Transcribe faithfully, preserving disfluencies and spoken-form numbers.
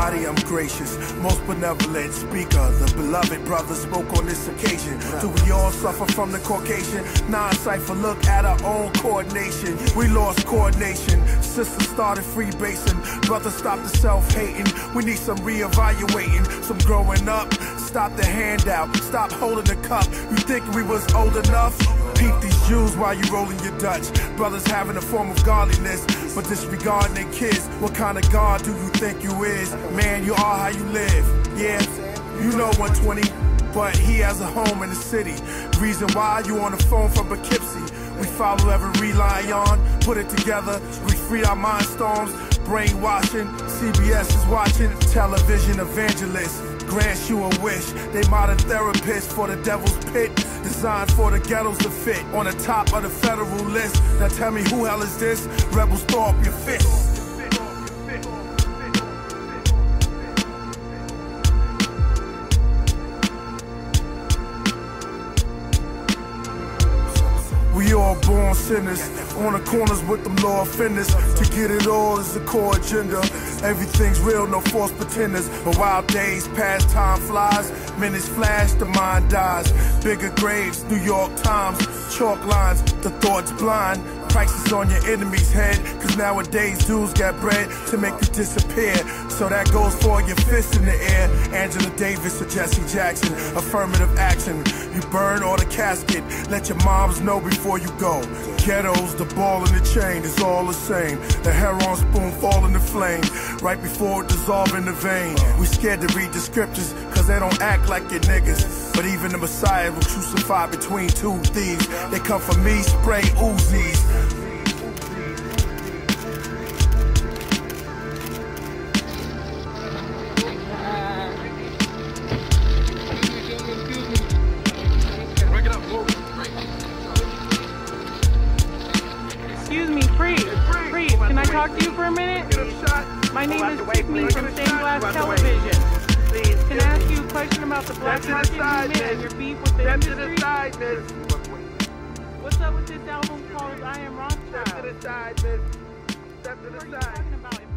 Almighty, I'm gracious, most benevolent speaker. The beloved brother spoke on this occasion. Do we all suffer from the Caucasian? Non-cipher, look at our own coordination. We lost coordination. Sisters started freebasing. Brothers stopped the self-hating. We need some re-evaluating, some growing up. Stop the handout, stop holding the cup. You think we was old enough? Peep these Jews while you rolling your Dutch. Brothers having a form of godliness, but disregarding their kids. What kind of God do you think you is? Man, you are how you live. Yeah, you know one twenty, but he has a home in the city. Reason why you on the phone from Poughkeepsie. We follow every line on, put it together. We free our mind storms, brainwashing. C B S is watching, television evangelists. Grant you a wish, they modern therapists for the devil's pit, designed for the ghettos to fit, on the top of the federal list. Now tell me who hell is this? Rebels, throw up your fists. We all born sinners, on the corners with them law offenders. To get it all is the core agenda. Everything's real, no false pretenders. But while days pass, time flies. Minutes flash, the mind dies. Bigger graves, New York Times. Chalk lines, the thoughts blind. Prices on your enemy's head, cause nowadays dudes got bread to make you disappear. So that goes for your fist in the air. Angela Davis or Jesse Jackson, affirmative action. You burn or the casket, let your moms know before you go. Ghettos, the ball and the chain is all the same. The heron spoon fall in the flame, right before it dissolve in the vein. We scared to read the scriptures, cause they don't act like your niggas. But even the Messiah was crucified between two thieves. They come for me, spray Uzis. Excuse me, Priest. Priest, can I talk to you for a minute? My name is Tiffany from Stained Glass Television. Can I ask you a question about the Black Market movement and your beef with the industry? What's up with this album called I Am Rothschild? Step to the side, miss. Step to the side. What are you talking about?